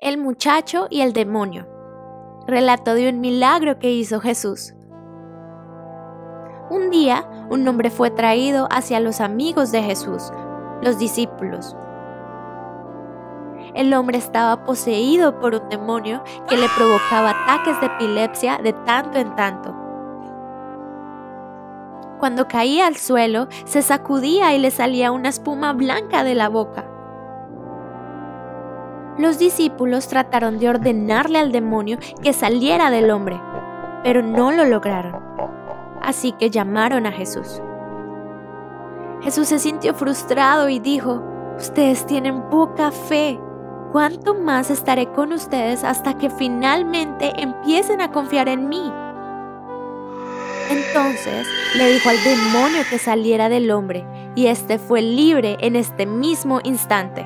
El muchacho y el demonio. Relato de un milagro que hizo Jesús. Un día, un hombre fue traído hacia los amigos de Jesús, los discípulos. El hombre estaba poseído por un demonio que le provocaba ataques de epilepsia de tanto en tanto. Cuando caía al suelo, se sacudía y le salía una espuma blanca de la boca. Los discípulos trataron de ordenarle al demonio que saliera del hombre, pero no lo lograron. Así que llamaron a Jesús. Jesús se sintió frustrado y dijo: «Ustedes tienen poca fe. ¿Cuánto más estaré con ustedes hasta que finalmente empiecen a confiar en mí?» Entonces le dijo al demonio que saliera del hombre, y éste fue libre en este mismo instante.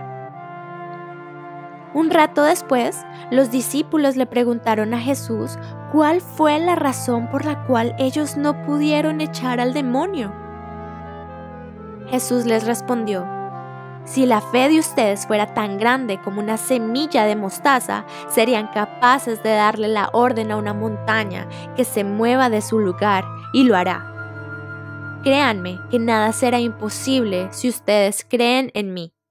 Un rato después, los discípulos le preguntaron a Jesús cuál fue la razón por la cual ellos no pudieron echar al demonio. Jesús les respondió: «Si la fe de ustedes fuera tan grande como una semilla de mostaza, serían capaces de darle la orden a una montaña que se mueva de su lugar, y lo hará. Créanme que nada será imposible si ustedes creen en mí».